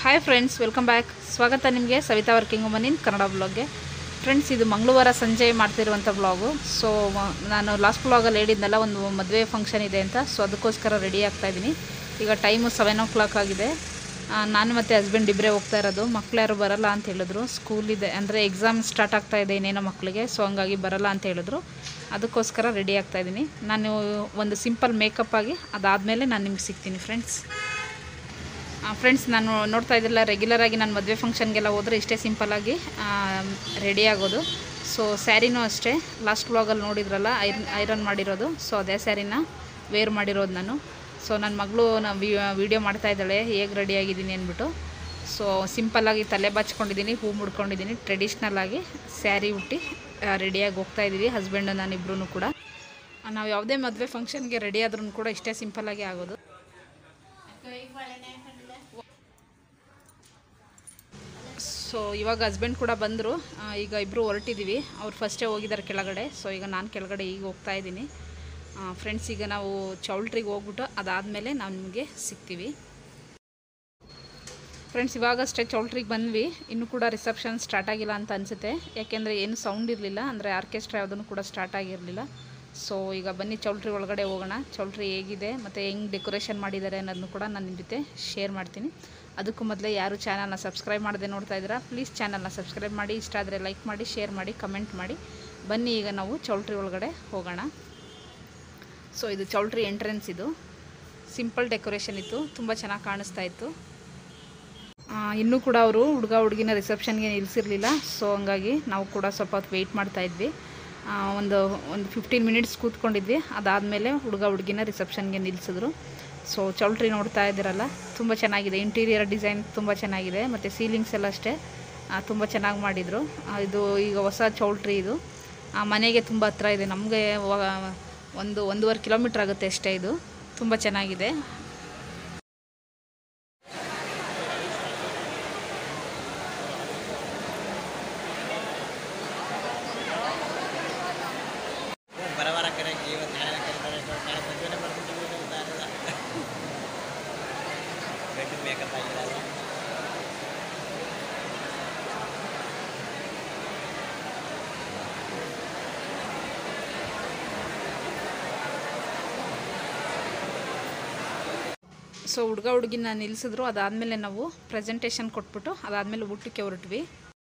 Hi friends, welcome back. ಸ್ವಾಗತ ನಿಮಗೆ Savitha working woman in Kannada ಬ್ಲಾಗ್ಗೆ. ಫ್ರೆಂಡ್ಸ್, ಇದು ಮಂಗಳವಾರ ಸಂಜೆ ಮಾಡ್ತಿರುವಂಥ ಬ್ಲಾಗು. ಸೊ ನಾನು ಲಾಸ್ಟ್ ಬ್ಲಾಗಲ್ಲಿ ಹೇಳಿದ್ನಲ್ಲ, ಒಂದು ಮದುವೆ ಫಂಕ್ಷನ್ ಇದೆ ಅಂತ. ಸೊ ಅದಕ್ಕೋಸ್ಕರ ರೆಡಿ ಆಗ್ತಾಯಿದ್ದೀನಿ. ಈಗ ಟೈಮು 7 o'clock ಆಗಿದೆ. ನಾನು ಮತ್ತು ಹಸ್ಬೆಂಡ್ ಇಬ್ಬರೇ ಹೋಗ್ತಾ ಇರೋದು. ಮಕ್ಳು ಯಾರು ಬರೋಲ್ಲ ಅಂತ ಹೇಳಿದ್ರು. ಸ್ಕೂಲ್ ಇದೆ ಅಂದರೆ ಎಕ್ಸಾಮ್ ಸ್ಟಾರ್ಟ್ ಆಗ್ತಾಯಿದೆ ಇನ್ನೇನೋ ಮಕ್ಕಳಿಗೆ. ಸೊ ಹಂಗಾಗಿ ಬರೋಲ್ಲ ಅಂತ ಹೇಳಿದ್ರು. ಅದಕ್ಕೋಸ್ಕರ ರೆಡಿ ಆಗ್ತಾಯಿದ್ದೀನಿ. ನಾನು ಒಂದು ಸಿಂಪಲ್ ಮೇಕಪ್ ಆಗಿ ಅದಾದಮೇಲೆ ನಾನು ನಿಮ್ಗೆ ಸಿಗ್ತೀನಿ ಫ್ರೆಂಡ್ಸ್. ನಾನು ನೋಡ್ತಾ ಇದ್ದಿಲ್ಲ, ರೆಗ್ಯುಲರಾಗಿ ನಾನು ಮದುವೆ ಫಂಕ್ಷನ್ಗೆಲ್ಲ ಹೋದರೆ ಇಷ್ಟೇ ಸಿಂಪಲ್ಲಾಗಿ ರೆಡಿ ಆಗೋದು. ಸೊ ಸ್ಯಾರಿನೂ ಅಷ್ಟೇ, ಲಾಸ್ಟ್ ವ್ಲಾಗಲ್ಲಿ ನೋಡಿದ್ರಲ್ಲ ಐರನ್ ಮಾಡಿರೋದು. ಸೊ ಅದೇ ಸ್ಯಾರಿನ ವೇರ್ ಮಾಡಿರೋದು ನಾನು. ಸೊ ನನ್ನ ಮಗಳು ವೀಡಿಯೋ ಮಾಡ್ತಾಯಿದ್ದಾಳೆ ಹೇಗೆ ರೆಡಿಯಾಗಿದ್ದೀನಿ ಅಂದ್ಬಿಟ್ಟು. ಸೊ ಸಿಂಪಲ್ಲಾಗಿ ತಲೆ ಬಾಚ್ಕೊಂಡಿದ್ದೀನಿ, ಹೂ ಮುಡ್ಕೊಂಡಿದ್ದೀನಿ, ಟ್ರೆಡಿಷ್ನಲ್ಲಾಗಿ ಸ್ಯಾರಿ ಉಟ್ಟಿ ರೆಡಿಯಾಗಿ ಹೋಗ್ತಾಯಿದ್ದೀವಿ ಹಸ್ಬೆಂಡು ನಾನಿಬ್ರೂ ಕೂಡ. ನಾವು ಯಾವುದೇ ಮದುವೆ ಫಂಕ್ಷನ್ಗೆ ರೆಡಿ ಆದ್ರೂ ಕೂಡ ಇಷ್ಟೇ ಸಿಂಪಲ್ಲಾಗಿ ಆಗೋದು. ಸೊ ಇವಾಗ ಹಸ್ಬೆಂಡ್ ಕೂಡ ಬಂದರು. ಈಗ ಇಬ್ಬರು ಹೊರಟಿದ್ದೀವಿ. ಅವ್ರು ಫಸ್ಟೇ ಹೋಗಿದ್ದಾರೆ ಕೆಳಗಡೆ. ಸೊ ಈಗ ನಾನು ಕೆಳಗಡೆ ಈಗ ಹೋಗ್ತಾ ಇದ್ದೀನಿ ಫ್ರೆಂಡ್ಸ್. ಈಗ ನಾವು ಚೌಲ್ಟ್ರಿಗೆ ಹೋಗ್ಬಿಟ್ಟು ಅದಾದಮೇಲೆ ನಾವು ನಿಮಗೆ ಸಿಗ್ತೀವಿ ಫ್ರೆಂಡ್ಸ್. ಇವಾಗಷ್ಟೇ ಚೌಲ್ಟ್ರಿಗೆ ಬಂದ್ವಿ. ಇನ್ನೂ ಕೂಡ ರಿಸೆಪ್ಷನ್ ಸ್ಟಾರ್ಟ್ ಆಗಿಲ್ಲ ಅಂತ ಅನಿಸುತ್ತೆ, ಯಾಕೆಂದರೆ ಏನು ಸೌಂಡ್ ಇರಲಿಲ್ಲ, ಅಂದರೆ ಆರ್ಕೆಸ್ಟ್ರಾ ಯಾವುದನ್ನು ಕೂಡ ಸ್ಟಾರ್ಟ್ ಆಗಿರಲಿಲ್ಲ. ಸೊ ಈಗ ಬನ್ನಿ ಚೌಲ್ಟ್ರಿ ಒಳಗಡೆ ಹೋಗೋಣ. ಚೌಲ್ಟ್ರಿ ಹೇಗಿದೆ ಮತ್ತು ಹೆಂಗೆ ಡೆಕೋರೇಷನ್ ಮಾಡಿದ್ದಾರೆ ಅನ್ನೋದನ್ನು ಕೂಡ ನಾನು ನಿಮ್ಮ ಜೊತೆ ಶೇರ್ ಮಾಡ್ತೀನಿ. ಅದಕ್ಕೂ ಮೊದಲೇ ಯಾರು ಚಾನಲ್ನ ಸಬ್ಸ್ಕ್ರೈಬ್ ಮಾಡದೆ ನೋಡ್ತಾ ಇದ್ದೀರಾ, ಪ್ಲೀಸ್ ಚಾನಲ್ನ ಸಬ್ಸ್ಕ್ರೈಬ್ ಮಾಡಿ. ಇಷ್ಟ ಆದರೆ ಲೈಕ್ ಮಾಡಿ, ಶೇರ್ ಮಾಡಿ, ಕಮೆಂಟ್ ಮಾಡಿ. ಬನ್ನಿ ಈಗ ನಾವು ಚೌಲ್ಟ್ರಿ ಒಳಗಡೆ ಹೋಗೋಣ. ಸೊ ಇದು ಚೌಲ್ಟ್ರಿ ಎಂಟ್ರೆನ್ಸ್. ಇದು ಸಿಂಪಲ್ ಡೆಕೋರೇಷನ್ ಇತ್ತು, ತುಂಬ ಚೆನ್ನಾಗಿ ಕಾಣಿಸ್ತಾ ಇತ್ತು. ಇನ್ನೂ ಕೂಡ ಅವರು ಹುಡುಗ ಹುಡುಗಿನ ರಿಸೆಪ್ಷನ್ಗೆ ನಿಲ್ಲಿಸಿರಲಿಲ್ಲ. ಸೊ ಹಂಗಾಗಿ ನಾವು ಕೂಡ ಸ್ವಲ್ಪ ಹೊತ್ತು ವೆಯ್ಟ್ ಮಾಡ್ತಾಯಿದ್ವಿ. ಒಂದು 15 minutes ಕೂತ್ಕೊಂಡಿದ್ವಿ. ಅದಾದಮೇಲೆ ಹುಡುಗ ಹುಡುಗಿನ ರಿಸೆಪ್ಷನ್ಗೆ ನಿಲ್ಲಿಸಿದ್ರು. ಸೊ ಚೌಲ್ಟ್ರಿ ನೋಡ್ತಾ ಇದ್ದೀರಲ್ಲ, ತುಂಬ ಚೆನ್ನಾಗಿದೆ. ಇಂಟೀರಿಯರ್ ಡಿಸೈನ್ ತುಂಬ ಚೆನ್ನಾಗಿದೆ, ಮತ್ತು ಸೀಲಿಂಗ್ಸ್ ಎಲ್ಲ ಅಷ್ಟೇ ತುಂಬ ಚೆನ್ನಾಗಿ ಮಾಡಿದರು. ಇದು ಈಗ ಹೊಸ ಚೌಲ್ಟ್ರಿ. ಇದು ಮನೆಗೆ ತುಂಬ ಹತ್ರ ಇದೆ. ನಮಗೆ 1.5 kilometer ಆಗುತ್ತೆ ಅಷ್ಟೇ. ಇದು ತುಂಬ ಚೆನ್ನಾಗಿದೆ. ಸೊ ಹುಡುಗ ಹುಡುಗಿನ ನಿಲ್ಲಿಸಿದ್ರು. ಅದಾದಮೇಲೆ ನಾವು ಪ್ರೆಸೆಂಟೇಷನ್ ಕೊಟ್ಬಿಟ್ಟು ಅದಾದಮೇಲೆ ಊಟಕ್ಕೆ ಹೊರಟ್ವಿ.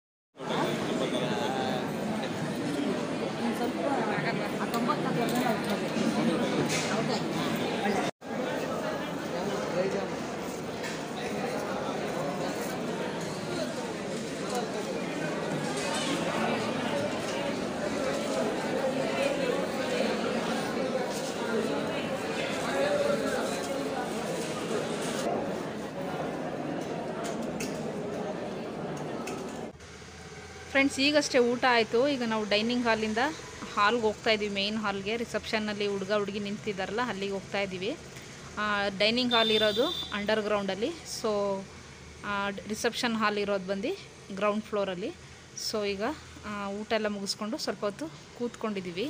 ಫ್ರೆಂಡ್ಸ್, ಈಗಷ್ಟೇ ಊಟ ಆಯಿತು. ಈಗ ನಾವು ಡೈನಿಂಗ್ ಹಾಲಿಂದ ಹಾಲ್ಗೆ ಹೋಗ್ತಾಯಿದ್ದೀವಿ, ಮೇಯ್ನ್ ಹಾಲ್ಗೆ. ರಿಸೆಪ್ಷನ್ನಲ್ಲಿ ಹುಡುಗ ಹುಡುಗಿ ನಿಂತಿದ್ದಾರಲ್ಲ, ಅಲ್ಲಿಗೆ ಹೋಗ್ತಾಯಿದ್ದೀವಿ. ಡೈನಿಂಗ್ ಹಾಲ್ ಇರೋದು ಅಂಡರ್ ಗ್ರೌಂಡಲ್ಲಿ. ಸೊ ರಿಸೆಪ್ಷನ್ ಹಾಲ್ ಇರೋದು ಬಂದು ಗ್ರೌಂಡ್ ಫ್ಲೋರಲ್ಲಿ. ಸೊ ಈಗ ಊಟ ಎಲ್ಲ ಮುಗಿಸ್ಕೊಂಡು ಸ್ವಲ್ಪ ಹೊತ್ತು ಕೂತ್ಕೊಂಡಿದ್ದೀವಿ.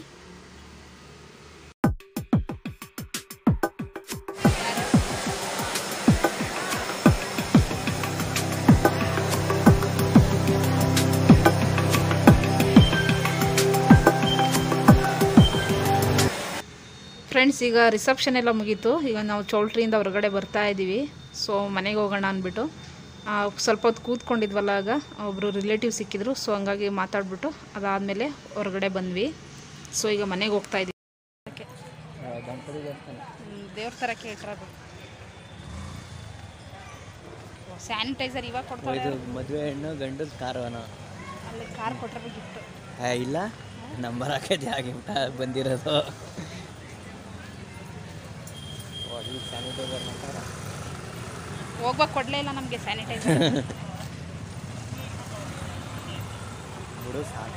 ಫ್ರೆಂಡ್ಸ್, ಈಗ ರಿಸೆಪ್ಷನ್ ಎಲ್ಲ ಮುಗೀತು. ಈಗ ನಾವು ಚೌಲ್ಟ್ರಿಯಿಂದ ಹೊರಗಡೆ ಬರ್ತಾ ಇದ್ದೀವಿ. ಸೊ ಮನೆಗೆ ಹೋಗೋಣ ಅಂದ್ಬಿಟ್ಟು ಸ್ವಲ್ಪ ಹೊತ್ತು ಕೂತ್ಕೊಂಡಿದ್ವಲ್ಲ, ಆಗ ಒಬ್ಬರು ರಿಲೇಟಿವ್ ಸಿಕ್ಕಿದ್ರು. ಸೊ ಹಂಗಾಗಿ ಮಾತಾಡ್ಬಿಟ್ಟು ಅದಾದಮೇಲೆ ಹೊರಗಡೆ ಬಂದ್ವಿ. ಸೊ ಈಗ ಮನೆಗೆ ಹೋಗ್ತಾ ಇದ್ದೀವಿ. ದೇವ್ರ ಥರ ಕೇಳ್ತಾರೆ. ಸ್ಯಾನಿಟೈಸರ್ ಇವಾಗ ಕೊಡ್ತಾರೆ. ಮದುವೆ ಹೆಣ್ಣು ಗಂಡು ಕಾರವನ ಅಲ್ಲಿ ಕಾರ್ ಕೊಟ್ಟರೆ ಗಿಫ್ಟ್ ಇಲ್ಲ, ನಂಬರ್ ಹಾಕಿದ್ದೆ ಹಾಗೆ ಬಂದಿರೋದು. ಸ್ಯಾನಿಟೈಸರ್ ಹೋಗ್ವಾಗ ಕೊಡಲೇ ಇಲ್ಲ ನಮಗೆ ಸ್ಯಾನಿಟೈಸರ್. ಬಿಡು ಸಾಕು.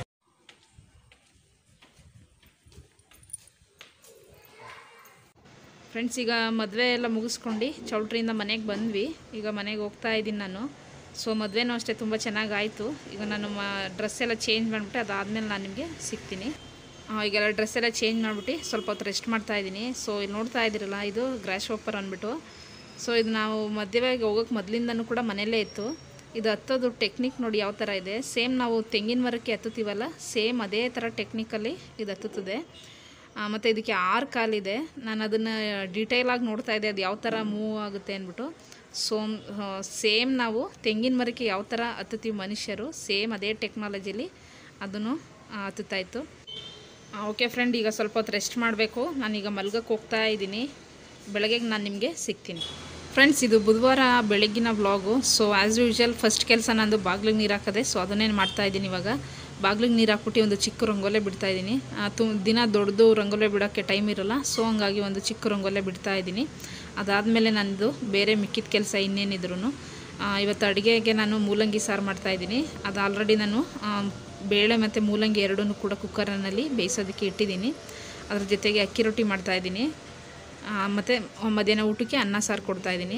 ಫ್ರೆಂಡ್ಸ್, ಈಗ ಮದುವೆ ಎಲ್ಲ ಮುಗಿಸ್ಕೊಂಡು ಚೌಲ್ಟ್ರಿಯಿಂದ ಮನೆಗೆ ಬಂದ್ವಿ. ಈಗ ಮನೆಗೆ ಹೋಗ್ತಾ ಇದ್ದೀನಿ ನಾನು. ಸೊ ಮದುವೆನೂ ಅಷ್ಟೇ ತುಂಬ ಚೆನ್ನಾಗಾಯಿತು. ಈಗ ನಾನು ಡ್ರೆಸ್ ಎಲ್ಲ ಚೇಂಜ್ ಮಾಡಿಬಿಟ್ಟು ಅದಾದಮೇಲೆ ನಾನು ನಿಮಗೆ ಸಿಗ್ತೀನಿ. ಈಗೆಲ್ಲ ಡ್ರೆಸ್ ಎಲ್ಲ ಚೇಂಜ್ ಮಾಡಿಬಿಟ್ಟು ಸ್ವಲ್ಪ ಹೊತ್ತು ರೆಸ್ಟ್ ಮಾಡ್ತಾಯಿದ್ದೀನಿ. ಸೊ ಇಲ್ಲಿ ನೋಡ್ತಾ ಇದ್ದೀರಲ್ಲ, ಇದು ಗ್ರಾಸ್ ಶಾಪರ್ ಅಂದ್ಬಿಟ್ಟು ಸೊ ಇದು ನಾವು ಮಧ್ಯವಾಗಿ ಹೋಗೋಕ್ಕೆ ಮೊದಲಿಂದನೂ ಕೂಡ ಮನೆಯಲ್ಲೇ ಇತ್ತು. ಇದು ಹತ್ತೋದು ಟೆಕ್ನಿಕ್ ನೋಡಿ ಯಾವ ಥರ ಇದೆ. ಸೇಮ್ ನಾವು ತೆಂಗಿನ ಮರಕ್ಕೆ ಹತ್ತುತ್ತೀವಲ್ಲ, ಸೇಮ್ ಅದೇ ಥರ ಟೆಕ್ನಿಕಲ್ಲಿ ಇದು ಹತ್ತುತ್ತದೆ. ಮತ್ತು ಇದಕ್ಕೆ 6 ಕಾಲಿದೆ. ನಾನು ಅದನ್ನು ಡೀಟೇಲಾಗಿ ನೋಡ್ತಾ ಇದ್ದೆ, ಅದು ಯಾವ ಥರ ಮೂವ್ ಆಗುತ್ತೆ ಅಂದ್ಬಿಟ್ಟು. ಸೇಮ್ ನಾವು ತೆಂಗಿನ ಮರಕ್ಕೆ ಯಾವ ಥರ ಹತ್ತುತ್ತೀವಿ ಮನುಷ್ಯರು, ಸೇಮ್ ಅದೇ ಟೆಕ್ನಾಲಜಿಲಿ ಅದನ್ನು ಹತ್ತುತ್ತಾಯಿತ್ತು. ಓಕೆ ಫ್ರೆಂಡ್, ಈಗ ಸ್ವಲ್ಪ ಹೊತ್ತು ರೆಸ್ಟ್ ಮಾಡಬೇಕು. ನಾನೀಗ ಮಲ್ಗಕ್ಕೆ ಹೋಗ್ತಾ ಇದ್ದೀನಿ. ಬೆಳಗ್ಗೆಗೆ ನಾನು ನಿಮಗೆ ಸಿಗ್ತೀನಿ. ಫ್ರೆಂಡ್ಸ್, ಇದು ಬುಧವಾರ ಬೆಳಗ್ಗಿನ vlog. So as usual first ಕೆಲಸ ನಂದು ಬಾಗಿಲಿಗೆ ನೀರು ಹಾಕೋದೆ. ಸೊ ಅದನ್ನೇನು ಮಾಡ್ತಾಯಿದ್ದೀನಿ ಇವಾಗ. ಬಾಗಿಲಿಗೆ ನೀರು ಹಾಕ್ಬಿಟ್ಟು ಒಂದು ಚಿಕ್ಕ ರಂಗೋಲೆ ಬಿಡ್ತಾಯಿದ್ದೀನಿ. ದಿನ ದೊಡ್ಡದು ರಂಗೋಲೆ ಬಿಡೋಕ್ಕೆ ಟೈಮ್ ಇರೋಲ್ಲ. ಸೊ ಹಂಗಾಗಿ ಒಂದು ಚಿಕ್ಕ ರಂಗೋಲೆ ಬಿಡ್ತಾಯಿದ್ದೀನಿ. ಅದಾದಮೇಲೆ ನನ್ನದು ಬೇರೆ ಮಿಕ್ಕಿದ ಕೆಲಸ ಇನ್ನೇನಿದ್ರು. ಇವತ್ತು ಅಡುಗೆಗೆ ನಾನು ಮೂಲಂಗಿ ಸಾರು ಮಾಡ್ತಾಯಿದ್ದೀನಿ. ಅದು ಆಲ್ರೆಡಿ ನಾನು ಬೇಳೆ ಮತ್ತು ಮೂಲಂಗಿ ಎರಡೂ ಕೂಡ ಕುಕ್ಕರ್ನಲ್ಲಿ ಬೇಯಿಸೋದಕ್ಕೆ ಇಟ್ಟಿದ್ದೀನಿ. ಅದ್ರ ಜೊತೆಗೆ ಅಕ್ಕಿ ರೊಟ್ಟಿ ಮಾಡ್ತಾಯಿದ್ದೀನಿ. ಮತ್ತು ಮಧ್ಯಾಹ್ನ ಊಟಕ್ಕೆ ಅನ್ನ ಸಾರು ಕೊಡ್ತಾಯಿದ್ದೀನಿ.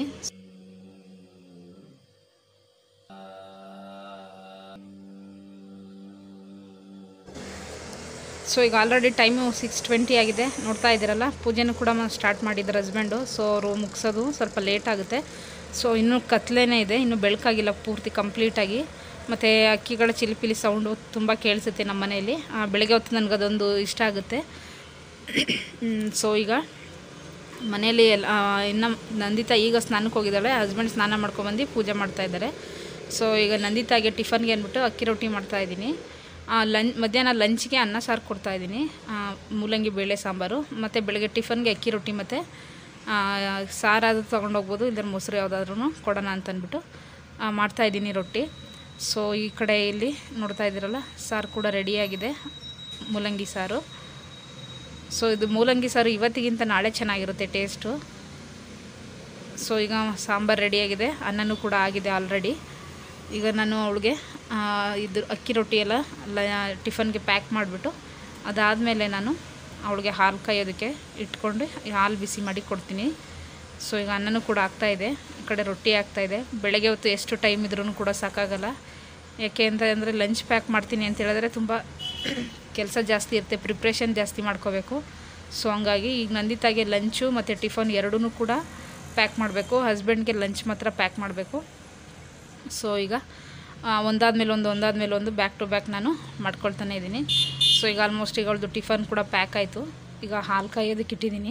ಸೊ ಈಗ ಆಲ್ರೆಡಿ ಟೈಮು 6:20 ಆಗಿದೆ. ನೋಡ್ತಾ ಇದ್ದೀರಲ್ಲ, ಪೂಜೆನೂ ಕೂಡ ಸ್ಟಾರ್ಟ್ ಮಾಡಿದ್ದಾರೆ ಹಸ್ಬೆಂಡು. ಸೊ ಅವರು ಮುಗಿಸೋದು ಸ್ವಲ್ಪ ಲೇಟ್ ಆಗುತ್ತೆ. ಸೊ ಇನ್ನೂ ಕತ್ಲೇನೇ ಇದೆ, ಇನ್ನೂ ಬೆಳಕಾಗಿಲ್ಲ ಪೂರ್ತಿ ಕಂಪ್ಲೀಟಾಗಿ. ಮತ್ತು ಅಕ್ಕಿಗಳ ಚಿಲಿಪಿಲಿ ಸೌಂಡು ತುಂಬ ಕೇಳಿಸುತ್ತೆ ನಮ್ಮ ಮನೆಯಲ್ಲಿ. ಬೆಳಗ್ಗೆ ಹೊತ್ತು ನನಗದೊಂದು ಇಷ್ಟ ಆಗುತ್ತೆ. ಸೊ ಈಗ ಮನೆಯಲ್ಲಿ ಇನ್ನು ನಂದಿತಾ ಈಗ ಸ್ನಾನಕ್ಕೆ ಹೋಗಿದ್ದಾಳೆ. ಹಸ್ಬೆಂಡ್ ಸ್ನಾನ ಮಾಡ್ಕೊಬಂದು ಪೂಜೆ ಮಾಡ್ತಾಯಿದ್ದಾರೆ. ಸೊ ಈಗ ನಂದಿತಾಗೆ ಟಿಫನ್ಗೆ ಅಂದ್ಬಿಟ್ಟು ಅಕ್ಕಿ ರೊಟ್ಟಿ ಮಾಡ್ತಾಯಿದ್ದೀನಿ. ಮಧ್ಯಾಹ್ನ ಲಂಚ್ಗೆ ಅನ್ನ ಸಾರು ಕೊಡ್ತಾಯಿದ್ದೀನಿ, ಮೂಲಂಗಿ ಬೇಳೆ ಸಾಂಬಾರು. ಮತ್ತು ಬೆಳಗ್ಗೆ ಟಿಫನ್ಗೆ ಅಕ್ಕಿ ರೊಟ್ಟಿ ಮತ್ತು ಸಾರಾದರೂ ತೊಗೊಂಡೋಗ್ಬೋದು, ಇಲ್ಲದ್ರೆ ಮೊಸರು ಯಾವುದಾದ್ರೂ ಕೊಡೋಣ ಅಂತಂದ್ಬಿಟ್ಟು ಮಾಡ್ತಾಯಿದ್ದೀನಿ ರೊಟ್ಟಿ. ಸೊ ಈ ಕಡೆ ಇಲ್ಲಿ ನೋಡ್ತಾ ಇದ್ದೀರಲ್ಲ, ಸಾರು ಕೂಡ ರೆಡಿಯಾಗಿದೆ, ಮೂಲಂಗಿ ಸಾರು. ಸೊ ಇದು ಮೂಲಂಗಿ ಸಾರು ಇವತ್ತಿಗಿಂತ ನಾಳೆ ಚೆನ್ನಾಗಿರುತ್ತೆ ಟೇಸ್ಟು. ಸೊ ಈಗ ಸಾಂಬಾರು ರೆಡಿಯಾಗಿದೆ, ಅನ್ನನೂ ಕೂಡ ಆಗಿದೆ ಆಲ್ರೆಡಿ. ಈಗ ನಾನು ಅವಳಿಗೆ ಇದು ಅಕ್ಕಿ ರೊಟ್ಟಿ ಎಲ್ಲ ಟಿಫನ್ಗೆ ಪ್ಯಾಕ್ ಮಾಡಿಬಿಟ್ಟು ಅದಾದಮೇಲೆ ನಾನು ಅವಳಿಗೆ ಹಾಲು ಕಾಯೋದಕ್ಕೆ ಇಟ್ಕೊಂಡು ಹಾಲು ಬಿಸಿ ಮಾಡಿ ಕೊಡ್ತೀನಿ. ಸೊ ಈಗ ಅನ್ನನೂ ಕೂಡ ಆಗ್ತಾಯಿದೆ, ಈ ಕಡೆ ರೊಟ್ಟಿ ಆಗ್ತಾಯಿದೆ. ಬೆಳಗ್ಗೆ ಹೊತ್ತು ಎಷ್ಟು ಟೈಮ್ ಇದ್ರೂ ಕೂಡ ಸಾಕಾಗಲ್ಲ. ಯಾಕೆ ಅಂತಂದರೆ ಲಂಚ್ ಪ್ಯಾಕ್ ಮಾಡ್ತೀನಿ ಅಂತ ಹೇಳಿದ್ರೆ ತುಂಬ ಕೆಲಸ ಜಾಸ್ತಿ ಇರುತ್ತೆ, ಪ್ರಿಪ್ರೇಷನ್ ಜಾಸ್ತಿ ಮಾಡ್ಕೋಬೇಕು. ಸೊ ಹಂಗಾಗಿ ಈಗ ನಂದಿತಾಗೆ ಲಂಚು ಮತ್ತು ಟಿಫನ್ ಎರಡೂ ಕೂಡ ಪ್ಯಾಕ್ ಮಾಡಬೇಕು. ಹಸ್ಬೆಂಡ್ಗೆ ಲಂಚ್ ಮಾತ್ರ ಪ್ಯಾಕ್ ಮಾಡಬೇಕು. ಸೊ ಈಗ ಒಂದಾದ್ಮೇಲೆ ಒಂದು ಬ್ಯಾಕ್ ಟು ಬ್ಯಾಕ್ ನಾನು ಮಾಡ್ಕೊಳ್ತಾನೆ ಇದ್ದೀನಿ. ಸೊ ಈಗ ಆಲ್ಮೋಸ್ಟ್ ಈಗ ಅವಳದು ಟಿಫನ್ ಕೂಡ ಪ್ಯಾಕ್ ಆಯಿತು. ಈಗ ಹಾಲು ಕಾಯೋದಕ್ಕೆ ಇಟ್ಟಿದ್ದೀನಿ.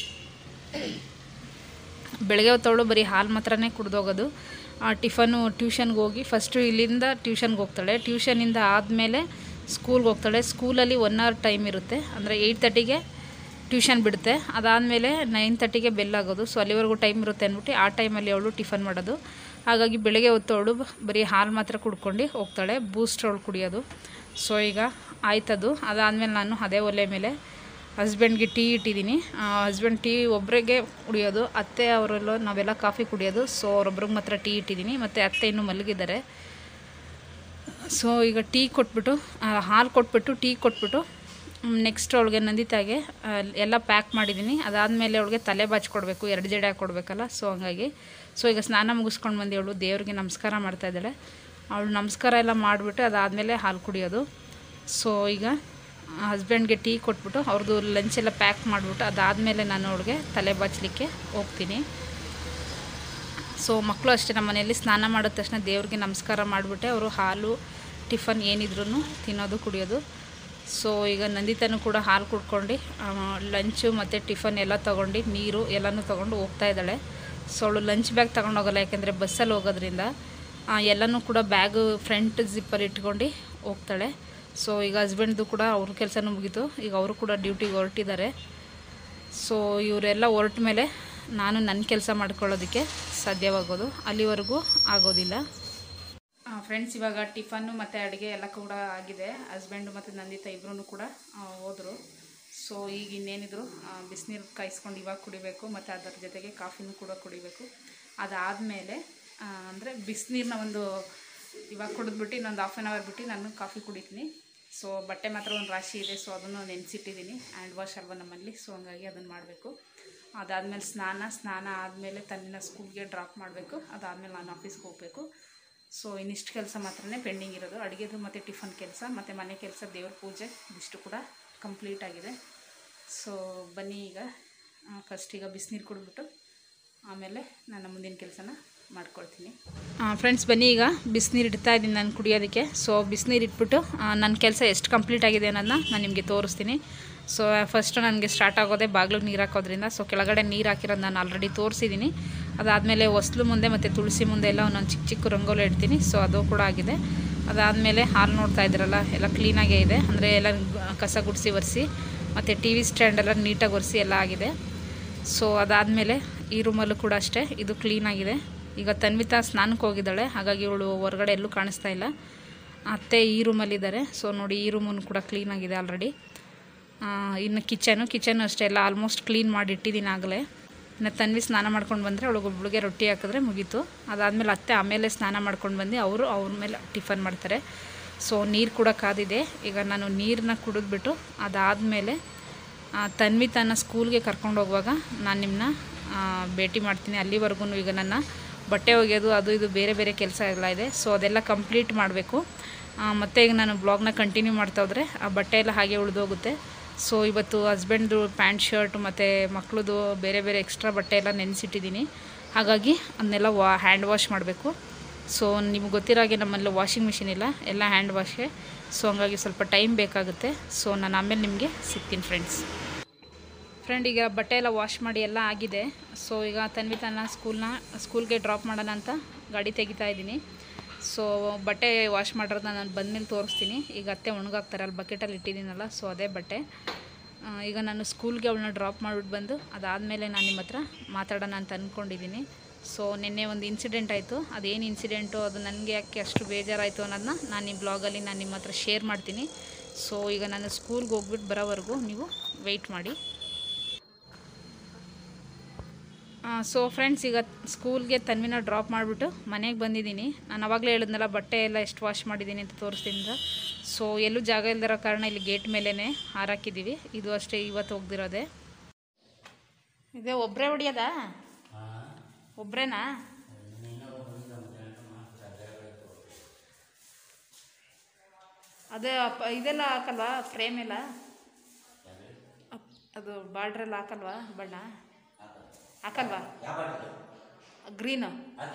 ಬೆಳಗ್ಗೆ ಹೊತ್ತವಳು ಬರೀ ಹಾಲು ಮಾತ್ರನೇ ಕುಡ್ದೋಗೋದು. ಟಿಫನು ಟ್ಯೂಷನ್ಗೆ ಹೋಗಿ ಫಸ್ಟು ಇಲ್ಲಿಂದ ಟ್ಯೂಷನ್ಗೆ ಹೋಗ್ತಾಳೆ. ಟ್ಯೂಷನಿಂದ ಆದಮೇಲೆ ಸ್ಕೂಲ್ಗೆ ಹೋಗ್ತಾಳೆ. ಸ್ಕೂಲಲ್ಲಿ 1 hour ಟೈಮ್ ಇರುತ್ತೆ, ಅಂದರೆ 8:30ಗೆ ಟ್ಯೂಷನ್ ಬಿಡುತ್ತೆ. ಅದಾದಮೇಲೆ 9:30ಗೆ ಬೆಲ್ ಆಗೋದು. ಸೊ ಅಲ್ಲಿವರೆಗೂ ಟೈಮ್ ಇರುತ್ತೆ ಅಂದ್ಬಿಟ್ಟು ಆ ಟೈಮಲ್ಲಿ ಅವಳು ಟಿಫನ್ ಮಾಡೋದು. ಹಾಗಾಗಿ ಬೆಳಗ್ಗೆ ಹೊತ್ತವಳು ಬರೀ ಹಾಲು ಮಾತ್ರ ಕುಡ್ಕೊಂಡು ಹೋಗ್ತಾಳೆ, ಬೂಸ್ಟ್ ಅವಳು ಕುಡಿಯೋದು. ಸೊ ಈಗ ಆಯ್ತದು. ಅದಾದಮೇಲೆ ನಾನು ಅದೇ ಒಲೆ ಮೇಲೆ ಹಸ್ಬೆಂಡ್ಗೆ ಟೀ ಇಟ್ಟಿದ್ದೀನಿ. ಹಸ್ಬೆಂಡ್ ಟೀ ಒಬ್ಬರಿಗೆ ಕುಡಿಯೋದು, ಅತ್ತೆ ಅವರೆಲ್ಲ ನಾವೆಲ್ಲ ಕಾಫಿ ಕುಡಿಯೋದು. ಸೊ ಅವರೊಬ್ರಿಗೆ ಮಾತ್ರ ಟೀ ಇಟ್ಟಿದ್ದೀನಿ, ಮತ್ತು ಅತ್ತೆ ಇನ್ನೂ ಮಲಗಿದ್ದಾರೆ. ಸೊ ಈಗ ಟೀ ಕೊಟ್ಬಿಟ್ಟು ಹಾಲು ಕೊಟ್ಬಿಟ್ಟು ಟೀ ಕೊಟ್ಬಿಟ್ಟು ನೆಕ್ಸ್ಟ್ ಅವಳಿಗೆ ನಂದಿತಾಗೆ ಎಲ್ಲ ಪ್ಯಾಕ್ ಮಾಡಿದ್ದೀನಿ. ಅದಾದಮೇಲೆ ಅವಳಿಗೆ ತಲೆ ಬಾಚ್ಕೊಡ್ಬೇಕು, 2 ಜಡೆ ಹಾಕ್ಕೊಡ್ಬೇಕಲ್ಲ. ಸೊ ಹಂಗಾಗಿ ಈಗ ಸ್ನಾನ ಮುಗಿಸ್ಕೊಂಡು ಬಂದು ಅವಳು ದೇವ್ರಿಗೆ ನಮಸ್ಕಾರ ಮಾಡ್ತಾಯಿದ್ದಾಳೆ. ಅವಳು ನಮಸ್ಕಾರ ಎಲ್ಲ ಮಾಡಿಬಿಟ್ಟು ಅದಾದಮೇಲೆ ಹಾಲು ಕುಡಿಯೋದು. ಸೊ ಈಗ ಹಸ್ಬೆಂಡ್ಗೆ ಟೀ ಕೊಟ್ಬಿಟ್ಟು ಅವ್ರದ್ದು ಲಂಚೆಲ್ಲ ಪ್ಯಾಕ್ ಮಾಡಿಬಿಟ್ಟು ಅದಾದಮೇಲೆ ನಾನು ಅವಳಿಗೆ ತಲೆ ಬಾಚಲಿಕ್ಕೆ ಹೋಗ್ತೀನಿ. ಸೊ ಮಕ್ಕಳು ಅಷ್ಟೇ, ನಮ್ಮ ಮನೆಯಲ್ಲಿ ಸ್ನಾನ ಮಾಡಿದ ತಕ್ಷಣ ದೇವ್ರಿಗೆ ನಮಸ್ಕಾರ ಮಾಡಿಬಿಟ್ಟೆ ಅವರು ಹಾಲು ಟಿಫನ್ ಏನಿದ್ರೂ ತಿನ್ನೋದು ಕುಡಿಯೋದು. ಸೊ ಈಗ ನಂದಿತಾನು ಕೂಡ ಹಾಲು ಕುಡ್ಕೊಂಡು ಲಂಚು ಮತ್ತು ಟಿಫನ್ ಎಲ್ಲ ತೊಗೊಂಡು ನೀರು ಎಲ್ಲನೂ ತೊಗೊಂಡು ಹೋಗ್ತಾ ಇದ್ದಾಳೆ. ಸೊ ಅವಳು ಲಂಚ್ ಬ್ಯಾಗ್ ತೊಗೊಂಡೋಗಲ್ಲ, ಯಾಕೆಂದರೆ ಬಸ್ಸಲ್ಲಿ ಹೋಗೋದ್ರಿಂದ ಎಲ್ಲನೂ ಕೂಡ ಬ್ಯಾಗು ಫ್ರಂಟ್ ಜಿಪ್ಪಲ್ಲಿ ಇಟ್ಕೊಂಡು ಹೋಗ್ತಾಳೆ. ಸೊ ಈಗ ಹಸ್ಬೆಂಡ್ದು ಕೂಡ ಅವ್ರ ಕೆಲಸನೂ ಮುಗೀತು. ಈಗ ಅವರು ಕೂಡ ಡ್ಯೂಟಿಗೆ ಹೊರಟಿದ್ದಾರೆ. ಸೊ ಇವರೆಲ್ಲ ಹೊರಟ ಮೇಲೆ ನಾನು ನನ್ನ ಕೆಲಸ ಮಾಡ್ಕೊಳ್ಳೋದಕ್ಕೆ ಸಾಧ್ಯವಾಗೋದು, ಅಲ್ಲಿವರೆಗೂ ಆಗೋದಿಲ್ಲ. ಫ್ರೆಂಡ್ಸ್, ಇವಾಗ ಟಿಫನ್ನು ಮತ್ತು ಅಡುಗೆ ಎಲ್ಲ ಕೂಡ ಆಗಿದೆ. ಹಸ್ಬೆಂಡು ಮತ್ತು ನಂದಿತಾ ಇಬ್ಬರೂ ಕೂಡ ಹೋದರು. ಸೊ ಈಗ ಇನ್ನೇನಿದ್ರು ಬಿಸಿನೀರು ಕಾಯಿಸ್ಕೊಂಡು ಇವಾಗ ಕುಡಿಬೇಕು, ಮತ್ತು ಅದರ ಜೊತೆಗೆ ಕಾಫಿನೂ ಕೂಡ ಕುಡಿಬೇಕು. ಅದಾದಮೇಲೆ ಅಂದರೆ ಬಿಸಿನೀರನ್ನ ಇವಾಗ ಕುಡಿದ್ಬಿಟ್ಟು ಇನ್ನೊಂದು 1/2 hour ಬಿಟ್ಟು ನಾನು ಕಾಫಿ ಕುಡಿತೀನಿ. ಸೊ ಬಟ್ಟೆ ಮಾತ್ರ ಒಂದು ರಾಶಿ ಇದೆ, ಸೊ ಅದನ್ನು ನೆನೆಸಿಟ್ಟಿದ್ದೀನಿ. ಹ್ಯಾಂಡ್ ವಾಶ್ ಅಲ್ವ ನಮ್ಮಲ್ಲಿ, ಸೊ ಹಂಗಾಗಿ ಅದನ್ನು ಮಾಡಬೇಕು. ಅದಾದಮೇಲೆ ಸ್ನಾನ ಆದಮೇಲೆ ತನ್ನ ಸ್ಕೂಲ್ಗೆ ಡ್ರಾಪ್ ಮಾಡಬೇಕು. ಅದಾದಮೇಲೆ ನಾನು ಆಫೀಸ್ಗೆ ಹೋಗಬೇಕು. ಸೊ ಇನ್ನಿಷ್ಟು ಕೆಲಸ ಮಾತ್ರನೇ ಪೆಂಡಿಂಗ್ ಇರೋದು, ಅಡುಗೆದು ಮತ್ತು ಟಿಫನ್ ಕೆಲಸ ಮತ್ತು ಮನೆ ಕೆಲಸ, ದೇವ್ರ ಪೂಜೆ, ಇದಿಷ್ಟು ಕೂಡ ಕಂಪ್ಲೀಟ್ ಆಗಿದೆ. ಸೊ ಬನ್ನಿ ಈಗ ಫಸ್ಟ್ ಈಗ ಬಿಸಿನೀರು ಕುಡಿದ್ಬಿಟ್ಟು ಆಮೇಲೆ ನನ್ನ ಮುಂದಿನ ಕೆಲಸನ ಮಾಡ್ಕೊಳ್ತೀನಿ. ಫ್ರೆಂಡ್ಸ್ ಬನ್ನಿ, ಈಗ ಬಿಸಿನೀರು ಇಡ್ತಾ ಇದ್ದೀನಿ ನಾನು ಕುಡಿಯೋದಕ್ಕೆ. ಸೊ ಬಿಸಿನೀರು ಇಟ್ಬಿಟ್ಟು ನನ್ನ ಕೆಲಸ ಎಷ್ಟು ಕಂಪ್ಲೀಟ್ ಆಗಿದೆ ಅನ್ನೋದನ್ನ ನಾನು ನಿಮಗೆ ತೋರಿಸ್ತೀನಿ. ಸೊ ಫಸ್ಟು ನನಗೆ ಸ್ಟಾರ್ಟ್ ಆಗೋದೇ ಬಾಗಿಲಿಗೆ ನೀರು ಹಾಕೋದ್ರಿಂದ. ಸೊ ಕೆಳಗಡೆ ನೀರು ಹಾಕಿರೋದು ನಾನು ಆಲ್ರೆಡಿ ತೋರಿಸಿದ್ದೀನಿ. ಅದಾದಮೇಲೆ ಹೊಸ್ಲು ಮುಂದೆ ಮತ್ತು ತುಳಸಿ ಮುಂದೆ ಎಲ್ಲ ಒಂದೊಂದು ಚಿಕ್ಕ ಚಿಕ್ಕ ರಂಗೋಲಿ ಇಡ್ತೀನಿ. ಸೊ ಅದು ಕೂಡ ಆಗಿದೆ. ಅದಾದಮೇಲೆ ಹಾಲು ನೋಡ್ತಾ ಇದ್ದೀರಲ್ಲ, ಎಲ್ಲ ಕ್ಲೀನಾಗೇ ಇದೆ. ಅಂದರೆ ಎಲ್ಲ ಕಸ ಗುಡಿಸಿ ಒರೆಸಿ ಮತ್ತು ಟಿ ವಿ ಸ್ಟ್ಯಾಂಡೆಲ್ಲ ನೀಟಾಗಿ ಒರೆಸಿ ಎಲ್ಲ ಆಗಿದೆ. ಸೊ ಅದಾದಮೇಲೆ ಈ ರೂಮಲ್ಲೂ ಕೂಡ ಅಷ್ಟೇ, ಇದು ಕ್ಲೀನಾಗಿದೆ. ಈಗ ತನ್ವಿತಾ ಸ್ನಾನಕ್ಕೆ ಹೋಗಿದ್ದಾಳೆ, ಹಾಗಾಗಿ ಇವಳು ಹೊರಗಡೆ ಎಲ್ಲೂ ಕಾಣಿಸ್ತಾ ಇಲ್ಲ. ಅತ್ತೆ ಈ ರೂಮಲ್ಲಿದ್ದಾರೆ. ಸೊ ನೋಡಿ, ಈ ರೂಮನ್ನು ಕೂಡ ಕ್ಲೀನಾಗಿದೆ ಆಲ್ರೆಡಿ. ಇನ್ನು ಕಿಚನು ಅಷ್ಟೇ ಎಲ್ಲ ಆಲ್ಮೋಸ್ಟ್ ಕ್ಲೀನ್ ಮಾಡಿ ಇಟ್ಟಿದ್ದೀನಿ ಆಗಲೇ. ಇನ್ನು ತನ್ವಿ ಸ್ನಾನ ಮಾಡ್ಕೊಂಡು ಬಂದರೆ ಅವಳಿಗೊಬ್ಳಿಗೆ ರೊಟ್ಟಿ ಹಾಕಿದ್ರೆ ಮುಗೀತು. ಅದಾದಮೇಲೆ ಅತ್ತೆ ಆಮೇಲೆ ಸ್ನಾನ ಮಾಡ್ಕೊಂಡು ಬಂದು ಅವ್ರ ಮೇಲೆ ಟಿಫನ್ ಮಾಡ್ತಾರೆ. ಸೊ ನೀರು ಕೂಡ ಕಾದಿದೆ. ಈಗ ನಾನು ನೀರನ್ನ ಕುಡಿದ್ಬಿಟ್ಟು ಅದಾದಮೇಲೆ ತನ್ವಿತನ ಸ್ಕೂಲ್ಗೆ ಕರ್ಕೊಂಡು ಹೋಗುವಾಗ ನಾನು ನಿಮ್ಮನ್ನ ಭೇಟಿ ಮಾಡ್ತೀನಿ. ಅಲ್ಲಿವರೆಗೂ ಈಗ ನನ್ನ ಬಟ್ಟೆ ಒಗೆಯೋದು ಅದು ಇದು ಬೇರೆ ಬೇರೆ ಕೆಲಸ ಎಲ್ಲ ಇದೆ. ಸೊ ಅದೆಲ್ಲ ಕಂಪ್ಲೀಟ್ ಮಾಡಬೇಕು. ಮತ್ತು ಈಗ ನಾನು ಬ್ಲಾಗ್ನ ಕಂಟಿನ್ಯೂ ಮಾಡ್ತಾ ಹೋದರೆ ಆ ಬಟ್ಟೆ ಎಲ್ಲ ಹಾಗೆ ಉಳಿದೋಗುತ್ತೆ. ಸೊ ಇವತ್ತು ಹಸ್ಬೆಂಡ್ದು ಪ್ಯಾಂಟ್ ಶರ್ಟ್ ಮತ್ತು ಮಕ್ಕಳದು ಬೇರೆ ಬೇರೆ ಎಕ್ಸ್ಟ್ರಾ ಬಟ್ಟೆ ಎಲ್ಲ ನೆನೆಸಿಟ್ಟಿದ್ದೀನಿ. ಹಾಗಾಗಿ ಅದನ್ನೆಲ್ಲ ಹ್ಯಾಂಡ್ ವಾಶ್ ಮಾಡಬೇಕು. ಸೊ ನಿಮ್ಗೆ ಗೊತ್ತಿರೋ ಹಾಗೆ ನಮ್ಮಲ್ಲಿ ವಾಷಿಂಗ್ ಮಿಷಿನ್ ಇಲ್ಲ, ಎಲ್ಲ ಹ್ಯಾಂಡ್ ವಾಶೇ. ಸೊ ಹಂಗಾಗಿ ಸ್ವಲ್ಪ ಟೈಮ್ ಬೇಕಾಗುತ್ತೆ. ಸೊ ನಾನು ಆಮೇಲೆ ನಿಮಗೆ ಸಿಗ್ತೀನಿ ಫ್ರೆಂಡ್. ಈಗ ಬಟ್ಟೆ ಎಲ್ಲ ವಾಶ್ ಮಾಡಿ ಎಲ್ಲ ಆಗಿದೆ. ಸೊ ಈಗ ತನ್ವಿತನ ಸ್ಕೂಲ್ಗೆ ಡ್ರಾಪ್ ಮಾಡೋಣ ಅಂತ ಗಾಡಿ ತೆಗಿತಾ ಇದ್ದೀನಿ. ಸೊ ಬಟ್ಟೆ ವಾಶ್ ಮಾಡಿರೋದನ್ನ ನಾನು ಬಂದಮೇಲೆ ತೋರಿಸ್ತೀನಿ. ಈಗ ಅತ್ತೆ ಒಣಗಾಕ್ತಾರೆ, ಅಲ್ಲಿ ಬಕೆಟಲ್ಲಿ ಇಟ್ಟಿದ್ದೀನಲ್ಲ, ಸೊ ಅದೇ ಬಟ್ಟೆ. ಈಗ ನಾನು ಸ್ಕೂಲ್ಗೆ ಅವಳನ್ನ ಡ್ರಾಪ್ ಮಾಡಿಬಿಟ್ಟು ಬಂದು ಅದಾದಮೇಲೆ ನಾನು ನಿಮ್ಮ ಹತ್ರ ಮಾತಾಡೋಣ ಅಂತ ಅಂದ್ಕೊಂಡಿದ್ದೀನಿ. ಸೊ ನಿನ್ನೆ ಒಂದು ಇನ್ಸಿಡೆಂಟ್ ಆಯಿತು. ಅದೇನು ಇನ್ಸಿಡೆಂಟು, ಅದು ನನಗೆ ಯಾಕೆ ಅಷ್ಟು ಬೇಜಾರಾಯಿತು ಅನ್ನೋದನ್ನ ನಾನು ಈ ಬ್ಲಾಗಲ್ಲಿ ನಾನು ನಿಮ್ಮ ಹತ್ರ ಶೇರ್ ಮಾಡ್ತೀನಿ. ಸೊ ಈಗ ನಾನು ಸ್ಕೂಲ್ಗೆ ಹೋಗ್ಬಿಟ್ಟು ಬರೋವರೆಗೂ ನೀವು ವೆಯ್ಟ್ ಮಾಡಿ. ಸೊ ಫ್ರೆಂಡ್ಸ್, ಈಗ ಸ್ಕೂಲ್ಗೆ ತನ್ವಿನ ಡ್ರಾಪ್ ಮಾಡಿಬಿಟ್ಟು ಮನೆಗೆ ಬಂದಿದ್ದೀನಿ. ನಾನು ಆವಾಗಲೇ ಹೇಳಿದ್ನಲ್ಲ ಬಟ್ಟೆ ಎಲ್ಲ ಎಷ್ಟು ವಾಶ್ ಮಾಡಿದ್ದೀನಿ ಅಂತ ತೋರಿಸ್ತೀನಿ. ಸೊ ಎಲ್ಲೂ ಜಾಗ ಇಲ್ದಿರೋ ಕಾರಣ ಇಲ್ಲಿ ಗೇಟ್ ಮೇಲೇ ಹಾರಾಕಿದ್ದೀವಿ. ಇದು ಅಷ್ಟೇ ಇವತ್ತು ಹೋಗ್ದಿರೋದೆ. ಇದೇ ಒಬ್ಬರೇ ಹೊಡಿಯೋದಾ? ಒಬ್ಬರೇನಾ? ಅದೇ ಇದೆಲ್ಲ ಹಾಕಲ್ವಾ, ಫ್ರೇಮ್ ಎಲ್ಲ ಅದು ಬಾರ್ಡ್ರೆಲ್ಲ ಹಾಕಲ್ವಾ, ಬಣ್ಣ ಹಾಕಲ್ವಾ? ಗ್ರೀನು.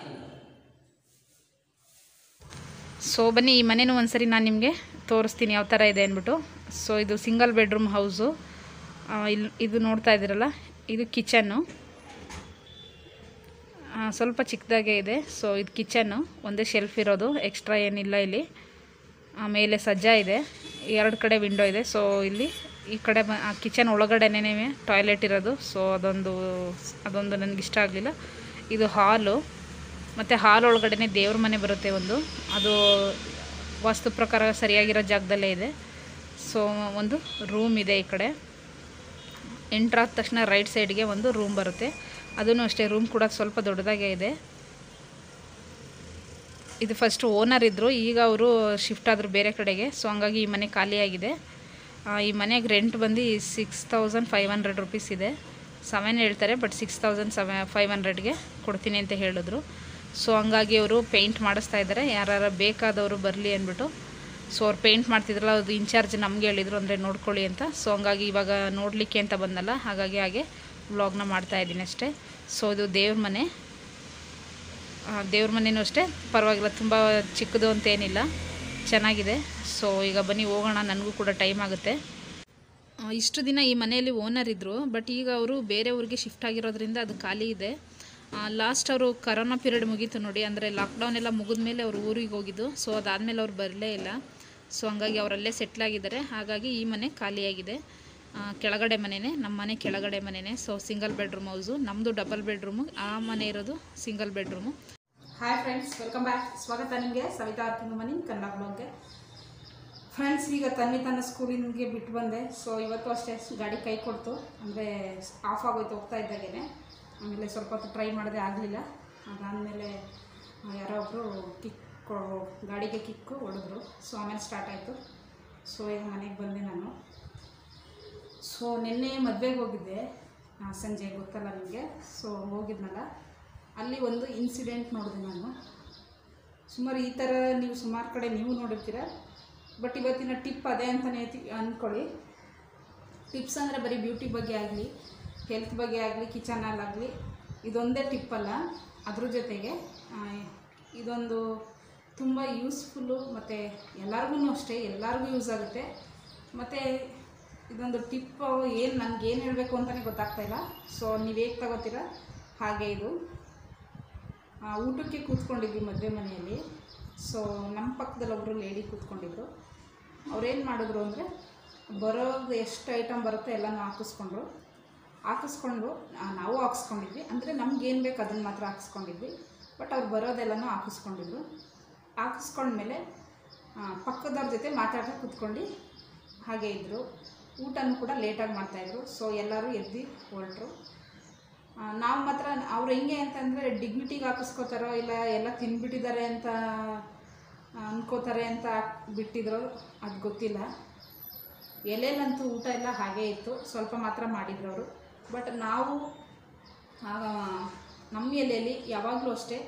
ಸೊ ಬನ್ನಿ, ಈ ಮನೇನೂ ಒಂದ್ಸರಿ ನಾನು ನಿಮಗೆ ತೋರಿಸ್ತೀನಿ ಯಾವ ಥರ ಇದೆ ಅಂದ್ಬಿಟ್ಟು. ಸೊ ಇದು ಸಿಂಗಲ್ ಬೆಡ್ರೂಮ್ ಹೌಸು. ಇದು ನೋಡ್ತಾ ಇದ್ದೀರಲ್ಲ, ಇದು ಕಿಚನ್ನು. ಸ್ವಲ್ಪ ಚಿಕ್ಕದಾಗೇ ಇದೆ. ಸೊ ಇದು ಕಿಚನ್ನು, ಒಂದೇ ಶೆಲ್ಫ್ ಇರೋದು, ಎಕ್ಸ್ಟ್ರಾ ಏನಿಲ್ಲ ಇಲ್ಲಿ. ಮೇಲೆ ಸಜ್ಜಾ ಇದೆ, 2 ಕಡೆ ವಿಂಡೋ ಇದೆ. ಸೊ ಇಲ್ಲಿ ಈ ಕಡೆ ಕಿಚನ್ ಒಳಗಡೆನೇ ಟಾಯ್ಲೆಟ್ ಇರೋದು. ಸೊ ಅದೊಂದು ನನಗೆ ಇಷ್ಟ ಆಗಲಿಲ್ಲ. ಇದು ಹಾಲು, ಮತ್ತು ಹಾಲ್ ಒಳಗಡೆ ದೇವ್ರ ಮನೆ ಬರುತ್ತೆ ಒಂದು, ಅದು ವಾಸ್ತು ಪ್ರಕಾರ ಸರಿಯಾಗಿರೋ ಜಾಗದಲ್ಲೇ ಇದೆ. ಸೊ ಒಂದು ರೂಮ್ ಇದೆ ಈ ಕಡೆ. ಎಂಟ್ರ್ ಆದ ತಕ್ಷಣ ರೈಟ್ ಸೈಡ್ಗೆ ಒಂದು ರೂಮ್ ಬರುತ್ತೆ, ಅದೂ ಅಷ್ಟೇ. ರೂಮ್ ಕೂಡ ಸ್ವಲ್ಪ ದೊಡ್ಡದಾಗೇ ಇದೆ. ಇದು ಫಸ್ಟ್ ಓನರ್ ಇದ್ದರು, ಈಗ ಅವರು ಶಿಫ್ಟ್ ಆದರು ಬೇರೆ ಕಡೆಗೆ. ಸೊ ಹಂಗಾಗಿ ಈ ಮನೆ ಖಾಲಿಯಾಗಿದೆ. ಈ ಮನೆಗೆ ರೆಂಟ್ ಬಂದು 6500 ರುಪೀಸ್ ಇದೆ. 7 ಹೇಳ್ತಾರೆ, ಬಟ್ 6500ಗೆ ಕೊಡ್ತೀನಿ ಅಂತ ಹೇಳಿದ್ರು. ಸೊ ಹಂಗಾಗಿ ಅವರು ಪೇಂಟ್ ಮಾಡಿಸ್ತಾ ಇದ್ದಾರೆ. ಯಾರು ಬೇಕಾದವರು ಬರಲಿ ಅಂದ್ಬಿಟ್ಟು. ಸೊ ಅವ್ರು ಪೇಂಟ್ ಮಾಡ್ತಿದ್ರಲ್ಲ, ಅದು ಇನ್ಚಾರ್ಜ್ ನಮಗೆ ಹೇಳಿದರು, ಅಂದರೆ ನೋಡ್ಕೊಳ್ಳಿ ಅಂತ. ಸೊ ಹಂಗಾಗಿ ಇವಾಗ ನೋಡಲಿಕ್ಕೆ ಅಂತ ಬಂದಲ್ಲ, ಹಾಗೆ ವ್ಲಾಗ್ನ ಮಾಡ್ತಾಯಿದ್ದೀನಿ ಅಷ್ಟೇ. ಸೊ ಇದು ದೇವ್ರ ಮನೆಯೂ ಅಷ್ಟೇ ಪರವಾಗಿಲ್ಲ, ತುಂಬ ಚಿಕ್ಕದು ಅಂತೇನಿಲ್ಲ, ಚೆನ್ನಾಗಿದೆ. ಸೊ ಈಗ ಬನ್ನಿ ಹೋಗೋಣ, ನನಗೂ ಕೂಡ ಟೈಮ್ ಆಗುತ್ತೆ. ಇಷ್ಟು ದಿನ ಈ ಮನೆಯಲ್ಲಿ ಓನರ್ ಇದ್ದರು, ಬಟ್ ಈಗ ಅವರು ಬೇರೆ ಊರಿಗೆ ಶಿಫ್ಟ್ ಆಗಿರೋದ್ರಿಂದ ಅದು ಖಾಲಿ ಇದೆ. ಲಾಸ್ಟ್ ಅವರು ಕರೋನಾ ಪೀರಿಯಡ್ ಮುಗೀತು ನೋಡಿ, ಅಂದರೆ ಲಾಕ್ಡೌನ್ ಎಲ್ಲ ಮುಗಿದ ಮೇಲೆ ಅವರು ಊರಿಗೆ ಹೋಗಿದ್ದು. ಸೊ ಅದಾದಮೇಲೆ ಅವ್ರು ಬರಲೇ ಇಲ್ಲ. ಸೊ ಹಂಗಾಗಿ ಅವರಲ್ಲೇ ಸೆಟ್ಲಾಗಿದ್ದಾರೆ. ಹಾಗಾಗಿ ಈ ಮನೆ ಖಾಲಿಯಾಗಿದೆ. ಕೆಳಗಡೆ ಮನೆಯೇ, ನಮ್ಮ ಮನೆ ಕೆಳಗಡೆ ಮನೆಯೇ. ಸೊ ಸಿಂಗಲ್ ಬೆಡ್ರೂಮ್ ಹೌಸು, ನಮ್ಮದು ಡಬಲ್ ಬೆಡ್ರೂಮು, ಆ ಮನೆ ಇರೋದು single bedroom. Hi friends, welcome back. ಸ್ವಾಗತ ನಿಮಗೆ ಸವಿತಾ ಆರ್ತಿಂಗ್ ಮನೆ ಕನ್ನಡ ಬ್ಲಾಗ್ಗೆ. ಫ್ರೆಂಡ್ಸ್, ಈಗ ತನ್ವಿತನ ಸ್ಕೂಲಿಗೆ ಬಿಟ್ಟು ಬಂದೆ. ಸೊ ಇವತ್ತು ಅಷ್ಟೇ ಗಾಡಿ ಕೈ ಕೊಡ್ತು, ಅಂದರೆ ಆಫ್ ಆಗೋಯ್ತು ಹೋಗ್ತಾ ಇದ್ದಾಗೇ. ಆಮೇಲೆ ಸ್ವಲ್ಪ ಹೊತ್ತು ಟ್ರೈ ಮಾಡಿದೆ, ಆಗಲಿಲ್ಲ. ಅದಾದಮೇಲೆ ಯಾರೋ ಒಬ್ಬರು ಗಾಡಿಗೆ ಕಿಕ್ಕು ಹೊಡೆದ್ರು. ಸೊ ಆಮೇಲೆ ಸ್ಟಾರ್ಟ್ ಆಯಿತು. ಸೊ ಈಗ ಮನೆಗೆ ಬಂದೆ ನಾನು. ಸೊ ನಿನ್ನೆ ಮದುವೆಗೆ ಹೋಗಿದ್ದೆ ಸಂಜೆ, ಗೊತ್ತಲ್ಲ ನಿಮಗೆ. ಸೊ ಹೋಗಿದ್ನಲ್ಲ, ಅಲ್ಲಿ ಒಂದು ಇನ್ಸಿಡೆಂಟ್ ನೋಡಿದೆ ನಾನು. ಸುಮಾರು ಈ ಥರ ನೀವು ಸುಮಾರು ಕಡೆ ನೀವು ನೋಡಿರ್ತೀರ, ಬಟ್ ಇವತ್ತಿನ ಟಿಪ್ ಅದೇ ಅಂತಲೇ ಅಂದ್ಕೊಳ್ಳಿ. ಟಿಪ್ಸ್ ಅಂದರೆ ಬರೀ ಬ್ಯೂಟಿ ಬಗ್ಗೆ ಆಗಲಿ, ಹೆಲ್ತ್ ಬಗ್ಗೆ ಆಗಲಿ, ಕಿಚನಲ್ಲಾಗಲಿ, ಇದೊಂದೇ ಟಿಪ್ಪಲ್ಲ, ಅದ್ರ ಜೊತೆಗೆ ಇದೊಂದು ತುಂಬ ಯೂಸ್ಫುಲ್ಲು ಮತ್ತು ಎಲ್ಲರಿಗೂ ಅಷ್ಟೇ, ಎಲ್ಲರಿಗೂ ಯೂಸ್ ಆಗುತ್ತೆ. ಮತ್ತು ಇದೊಂದು ಟಿಪ್ಪು ಏನು ನನಗೇನು ಹೇಳಬೇಕು ಅಂತಲೇ ಗೊತ್ತಾಗ್ತಾಯಿಲ್ಲ. ಸೊ ನೀವು ಹೇಗೆ ತಗೋತೀರಾ ಹಾಗೆ ಇದು. ಊಟಕ್ಕೆ ಕೂತ್ಕೊಂಡಿದ್ವಿ ಮದುವೆ ಮನೆಯಲ್ಲಿ. ಸೊ ನಮ್ಮ ಪಕ್ಕದಲ್ಲಿ ಒಬ್ಬರು ಲೇಡಿ ಕೂತ್ಕೊಂಡಿದ್ರು. ಅವ್ರೇನು ಮಾಡಿದ್ರು ಅಂದರೆ ಬರೋದು ಎಷ್ಟು ಐಟಮ್ ಬರುತ್ತೆ ಎಲ್ಲನೂ ಹಾಕಿಸ್ಕೊಂಡು ನಾವು ಹಾಕ್ಸ್ಕೊಂಡಿದ್ವಿ. ಅಂದರೆ ನಮ್ಗೇನು ಬೇಕು ಅದನ್ನು ಮಾತ್ರ ಹಾಕಿಸ್ಕೊಂಡಿದ್ವಿ. ಬಟ್ ಅವ್ರು ಬರೋದೆಲ್ಲನೂ ಹಾಕಿಸ್ಕೊಂಡ್ಮೇಲೆ ಪಕ್ಕದವ್ರ ಜೊತೆ ಮಾತಾಡ್ತಾ ಕೂತ್ಕೊಂಡು ಹಾಗೆ ಇದ್ದರು. ಊಟನೂ ಕೂಡ ಲೇಟಾಗಿ ಮಾಡ್ತಾಯಿದ್ರು. ಸೊ ಎಲ್ಲರೂ ಎದ್ದು ಹೊರಟರು. ನಾವು ಮಾತ್ರ ಅವ್ರು ಹೆಂಗೆ ಅಂತಂದರೆ ಡಿಗ್ನಿಟಿಗೆ ಹಾಕಿಸ್ಕೋತಾರೋ ಇಲ್ಲ ಎಲ್ಲ ತಿಂದ್ಬಿಟ್ಟಿದ್ದಾರೆ ಅಂತ ಅನ್ಕೋತಾರೆ ಅಂತ ಬಿಟ್ಟಿದ್ರು, ಅದು ಗೊತ್ತಿಲ್ಲ. ಎಲೆಲಂತೂ ಊಟ ಎಲ್ಲ ಹಾಗೇ ಇತ್ತು, ಸ್ವಲ್ಪ ಮಾತ್ರ ಮಾಡಿದ್ರು ಅವರು. ಬಟ್ ನಾವು ನಮ್ಮ ಎಲೆಯಲ್ಲಿ ಯಾವಾಗಲೂ ಅಷ್ಟೇ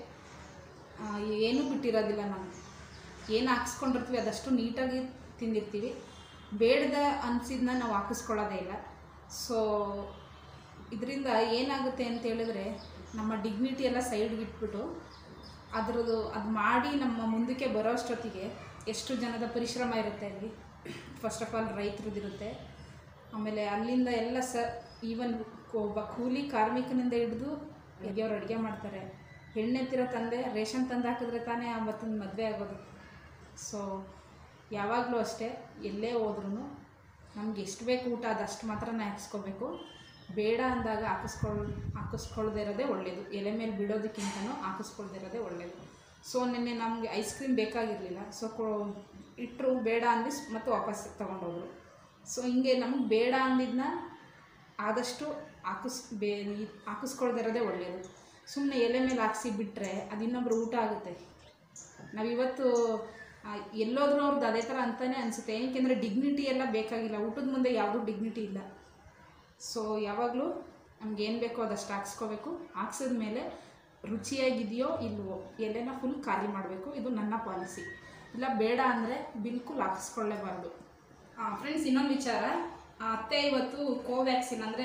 ಏನೂ ಬಿಟ್ಟಿರೋದಿಲ್ಲ. ನಾವು ಏನು ಹಾಕ್ಸ್ಕೊಂಡಿರ್ತೀವಿ ಅದಷ್ಟು ನೀಟಾಗಿ ತಿಂದಿರ್ತೀವಿ. ಬೇಡದ ಅನಿಸಿದ್ನ ನಾವು ಹಾಕಿಸ್ಕೊಳ್ಳೋದೇ ಇಲ್ಲ. ಸೊ ಇದರಿಂದ ಏನಾಗುತ್ತೆ ಅಂತ ಹೇಳಿದ್ರೆ ನಮ್ಮ ಡಿಗ್ನಿಟಿ ಎಲ್ಲ ಸೈಡ್ಗೆ ಇಟ್ಬಿಟ್ಟು ಅದು ಮಾಡಿ ನಮ್ಮ ಮುಂದಕ್ಕೆ ಬರೋ ಅಷ್ಟೊತ್ತಿಗೆ ಎಷ್ಟು ಜನದ ಪರಿಶ್ರಮ ಇರುತ್ತೆ ಅಲ್ಲಿ. ಫಸ್ಟ್ ಆಫ್ ಆಲ್ ರೈತರದ್ದಿರುತ್ತೆ. ಆಮೇಲೆ ಅಲ್ಲಿಂದ ಎಲ್ಲ ಈವನ್ ಒಬ್ಬ ಕೂಲಿ ಕಾರ್ಮಿಕನಿಂದ ಹಿಡಿದು ಅವ್ರು ಅಡುಗೆ ಮಾಡ್ತಾರೆ. ಹೆಣ್ಣೆತ್ತಿರೋ ತಂದೆ ರೇಷನ್ ತಂದು ಹಾಕಿದ್ರೆ ತಾನೇ ಅವತ್ತಿನ ಮದುವೆ ಆಗೋದು. ಸೊ ಯಾವಾಗಲೂ ಅಷ್ಟೇ, ಎಲ್ಲೇ ಹೋದ್ರೂ ನಮ್ಗೆ ಎಷ್ಟು ಬೇಕು ಊಟ ಅದಷ್ಟು ಮಾತ್ರನೇ ಹಾಕಿಸ್ಕೋಬೇಕು. ಬೇಡ ಅಂದಾಗ ಹಾಕಿಸ್ಕೊಳ್ದೇ ಇರೋದೇ ಒಳ್ಳೆಯದು. ಎಲೆ ಮೇಲೆ ಬಿಡೋದಕ್ಕಿಂತನೂ ಹಾಕಿಸ್ಕೊಳ್ದೇ ಇರೋದೇ ಒಳ್ಳೆಯದು. ಸೊ ನಿನ್ನೆ ನಮಗೆ ಐಸ್ ಕ್ರೀಮ್ ಬೇಕಾಗಿರಲಿಲ್ಲ. ಸೊ ಇಟ್ಟರು ಬೇಡ ಅಂದು ಮತ್ತು ವಾಪಸ್ ತೊಗೊಂಡೋದ್ರು. ಸೊ ಹಿಂಗೆ ನಮ್ಗೆ ಬೇಡ ಅಂದಿದ್ದನ್ನ ಆದಷ್ಟು ಹಾಕಿಸ್ಕೊಳ್ದೇ ಇರೋದೇ ಒಳ್ಳೆಯದು. ಸುಮ್ಮನೆ ಎಲೆ ಮೇಲೆ ಹಾಕ್ಸಿ ಬಿಟ್ಟರೆ ಅದು ಇನ್ನೊಬ್ರು ಊಟ ಆಗುತ್ತೆ. ನಾವಿವತ್ತು ಎಲ್ಲೋದ್ರೂ ಅವ್ರದ್ದು ಅದೇ ಥರ ಅಂತಲೇ ಅನಿಸುತ್ತೆ. ಏನಕ್ಕೆಂದರೆ ಡಿಗ್ನಿಟಿ ಎಲ್ಲ ಬೇಕಾಗಿಲ್ಲ. ಊಟದ ಮುಂದೆ ಯಾವುದೂ ಡಿಗ್ನಿಟಿ ಇಲ್ಲ. ಸೊ ಯಾವಾಗಲೂ ನಮಗೇನು ಬೇಕೋ ಅದಷ್ಟು ಹಾಕ್ಸ್ಕೋಬೇಕು. ಹಾಕ್ಸಿದ ಮೇಲೆ ರುಚಿಯಾಗಿದೆಯೋ ಇಲ್ವೋ ಎಲೆನ ಫುಲ್ ಖಾಲಿ ಮಾಡಬೇಕು. ಇದು ನನ್ನ ಪಾಲಿಸಿ. ಇಲ್ಲ ಬೇಡ ಅಂದರೆ ಬಿಲ್ಕುಲ್ ಹಾಕಿಸ್ಕೊಳ್ಳೇಬಾರ್ದು. ಫ್ರೆಂಡ್ಸ್, ಇನ್ನೊಂದು ವಿಚಾರ. ಅತ್ತೆ ಇವತ್ತು ಕೋವ್ಯಾಕ್ಸಿನ್ ಅಂದರೆ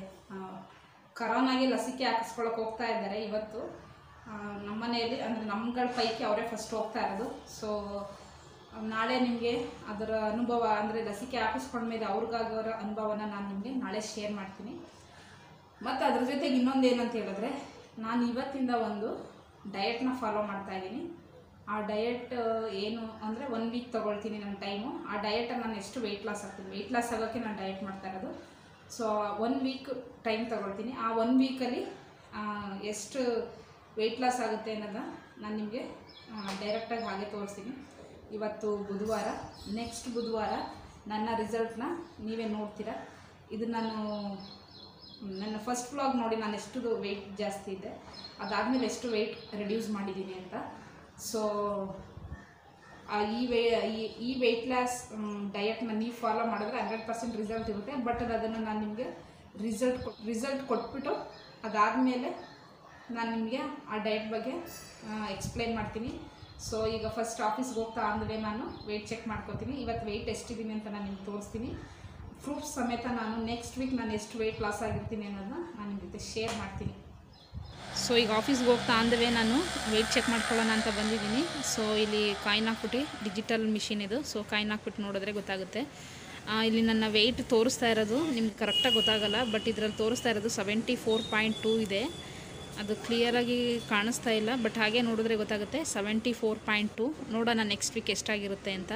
ಕರೋನಾಗೆ ಲಸಿಕೆ ಹಾಕಿಸ್ಕೊಳ್ಳೋಕೆ ಹೋಗ್ತಾ ಇದ್ದಾರೆ. ಇವತ್ತು ನಮ್ಮ ಮನೆಯಲ್ಲಿ ಅಂದರೆ ನಮ್ಮಗಳ ಪೈಕಿ ಅವರೇ ಫಸ್ಟ್ ಹೋಗ್ತಾ ಇರೋದು. ಸೊ ನಾಳೆ ನಿಮಗೆ ಅದರ ಅನುಭವ ಅಂದರೆ ಲಸಿಕೆ ಹಾಕಿಸ್ಕೊಂಡ್ಮೇಲೆ ಅವ್ರಿಗಾಗೋರ ಅನುಭವನ ನಾನು ನಿಮಗೆ ನಾಳೆ ಶೇರ್ ಮಾಡ್ತೀನಿ. ಮತ್ತು ಅದ್ರ ಜೊತೆಗೆ ಇನ್ನೊಂದು ಏನಂತ ಹೇಳಿದ್ರೆ, ನಾನು ಇವತ್ತಿಂದ ಒಂದು ಡಯಟ್ನ ಫಾಲೋ ಮಾಡ್ತಾಯಿದ್ದೀನಿ. ಆ ಡಯಟ್ ಏನು ಅಂದರೆ 1 ವೀಕ್ ತೊಗೊಳ್ತೀನಿ ನನ್ನ ಟೈಮು. ಆ ಡಯಟಲ್ಲಿ ನಾನು ಎಷ್ಟು ವೆಯ್ಟ್ ಲಾಸ್ ಆಗ್ತೀನಿ, ವೆಯ್ಟ್ ಲಾಸ್ ಆಗೋಕ್ಕೆ ನಾನು ಡಯಟ್ ಮಾಡ್ತಾ ಇರೋದು. ಸೊ 1 ವೀಕ್ ಟೈಮ್ ತೊಗೊಳ್ತೀನಿ. ಆ 1 ವೀಕಲ್ಲಿ ಎಷ್ಟು ವೆಯ್ಟ್ ಲಾಸ್ ಆಗುತ್ತೆ ಅನ್ನೋದನ್ನ ನಾನು ನಿಮಗೆ ಡೈರೆಕ್ಟಾಗಿ ಹಾಗೆ ತೋರಿಸ್ತೀನಿ. ಇವತ್ತು ಬುಧವಾರ, ನೆಕ್ಸ್ಟ್ ಬುಧವಾರ ನನ್ನ ರಿಸಲ್ಟ್ನ ನೀವೇ ನೋಡ್ತೀರಾ. ಇದು ನಾನು ನನ್ನ ಫಸ್ಟ್ ವ್ಲಾಗ್ ನೋಡಿ ನಾನು ಎಷ್ಟು ವೆಯ್ಟ್ ಜಾಸ್ತಿ ಇದೆ, ಅದಾದಮೇಲೆ ಎಷ್ಟು ವೆಯ್ಟ್ ರೆಡ್ಯೂಸ್ ಮಾಡಿದ್ದೀನಿ ಅಂತ. ಸೊ ಈ ವೆಯ್ಟ್ ಲಾಸ್ ಡಯಟ್ನ ನೀವು ಫಾಲೋ ಮಾಡಿದ್ರೆ 100% ರಿಸಲ್ಟ್ ಇರುತ್ತೆ. ಬಟ್ ಅದನ್ನು ನಾನು ನಿಮಗೆ ರಿಸಲ್ಟ್ ಕೊಟ್ಬಿಟ್ಟು ಅದಾದಮೇಲೆ ನಾನು ನಿಮಗೆ ಆ ಡಯಟ್ ಬಗ್ಗೆ ಎಕ್ಸ್ಪ್ಲೈನ್ ಮಾಡ್ತೀನಿ. ಸೊ ಈಗ ಫಸ್ಟ್ ಆಫೀಸ್ಗೆ ಹೋಗ್ತಾ ಅಂದರೆ ನಾನು ವೆಯ್ಟ್ ಚೆಕ್ ಮಾಡ್ಕೋತೀನಿ. ಇವತ್ತು ವೆಯ್ಟ್ ಎಷ್ಟಿದ್ದೀನಿ ಅಂತ ನಾನು ನಿಮ್ಗೆ ತೋರಿಸ್ತೀನಿ. ಪ್ರೂಫ್ಸ್ ಸಮೇತ ನಾನು ನೆಕ್ಸ್ಟ್ ವೀಕ್ ನಾನು ಎಷ್ಟು ವೆಯ್ಟ್ ಲಾಸ್ ಆಗಿರ್ತೀನಿ ಅನ್ನೋದನ್ನ ನಾನು ನಿಮ್ಮ ಜೊತೆ ಶೇರ್ ಮಾಡ್ತೀನಿ. ಸೊ ಈಗ ಆಫೀಸ್ಗೆ ಹೋಗ್ತಾ ಅಂದವೇ ನಾನು ವೆಯ್ಟ್ ಚೆಕ್ ಮಾಡ್ಕೊಳ್ಳೋಣ ಅಂತ ಬಂದಿದ್ದೀನಿ. ಸೊ ಇಲ್ಲಿ ಕಾಯಿನ್ ಹಾಕ್ಬಿಟ್ಟು, ಡಿಜಿಟಲ್ ಮಿಷಿನ್ ಇದು. ಸೊ ಕಾಯಿನ್ ಹಾಕ್ಬಿಟ್ಟು ನೋಡಿದ್ರೆ ಗೊತ್ತಾಗುತ್ತೆ. ಇಲ್ಲಿ ನನ್ನ ವೆಯ್ಟ್ ತೋರಿಸ್ತಾ ಇರೋದು ನಿಮ್ಗೆ ಕರೆಕ್ಟಾಗಿ ಗೊತ್ತಾಗಲ್ಲ, ಬಟ್ ಇದರಲ್ಲಿ ತೋರಿಸ್ತಾ ಇರೋದು 74.2 ಇದೆ. ಅದು ಕ್ಲಿಯರಾಗಿ ಕಾಣಿಸ್ತಾ ಇಲ್ಲ, ಬಟ್ ಹಾಗೆ ನೋಡಿದ್ರೆ ಗೊತ್ತಾಗುತ್ತೆ 74.2. ನೋಡೋಣ ನೆಕ್ಸ್ಟ್ ವೀಕ್ ಎಷ್ಟಾಗಿರುತ್ತೆ ಅಂತ.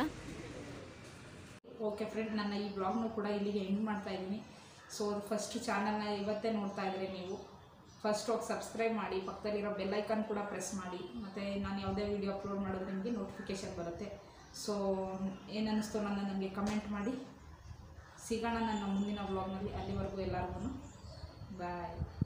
ಓಕೆ ಫ್ರೆಂಡ್, ನನ್ನ ಈ ಬ್ಲಾಗ್ನು ಕೂಡ ಇಲ್ಲಿಗೆ ಎಂಡ್ ಮಾಡ್ತಾ ಇದ್ದೀನಿ. ಸೊ ಫಸ್ಟ್ ಚಾನಲ್ನ ಇವತ್ತೇ ನೋಡ್ತಾ ಇದ್ರೆ ನೀವು ಫಸ್ಟ್ ಹೋಗಿ ಸಬ್ಸ್ಕ್ರೈಬ್ ಮಾಡಿ, ಪಕ್ಕದಲ್ಲಿರೋ ಬೆಲ್ಲೈಕನ್ ಕೂಡ ಪ್ರೆಸ್ ಮಾಡಿ. ಮತ್ತು ನಾನು ಯಾವುದೇ ವೀಡಿಯೋ ಅಪ್ಲೋಡ್ ಮಾಡಿದ್ರೆ ನಿಮಗೆ ನೋಟಿಫಿಕೇಷನ್ ಬರುತ್ತೆ. ಸೊ ಏನನ್ನಿಸ್ತೋ ನನಗೆ ಕಮೆಂಟ್ ಮಾಡಿ. ಸಿಗೋಣ ನನ್ನ ಮುಂದಿನ ವ್ಲಾಗ್ನಲ್ಲಿ. ಅಲ್ಲಿವರೆಗೂ ಎಲ್ಲರಿಗೂ ಬಾಯ್.